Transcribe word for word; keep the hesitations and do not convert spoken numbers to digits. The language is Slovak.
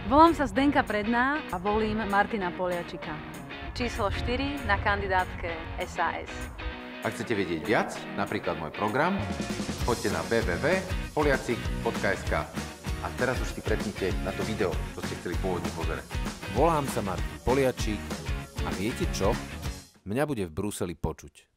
Volám sa Zdenka Predná a volím Martina Poliačika. Číslo štyri na kandidátke es a es. Ak chcete vedieť viac, napríklad môj program, choďte na w w w bodka poliacik bodka es ka. A teraz už si prepnite na to video, čo ste chceli pôvodne pozerať. Volám sa Martin Poliačik a viete čo? Mňa bude v Bruseli počuť.